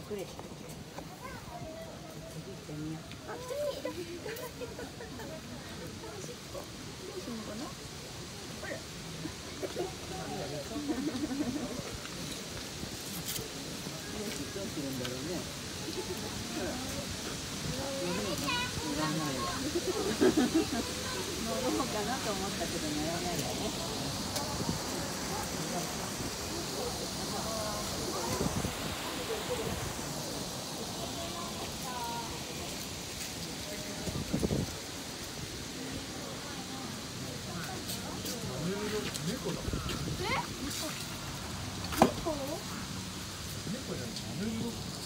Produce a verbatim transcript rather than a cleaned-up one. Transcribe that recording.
隠れてる。次行ってみよう。あ、来た来た来た。しっこ。どうするのかな。ほら。どうするんだろうね。ほら。乗るのかな。乗らないわ。乗ろうかなと思ったけど乗らないわね。 猫だ。 え？猫？ 猫じゃない。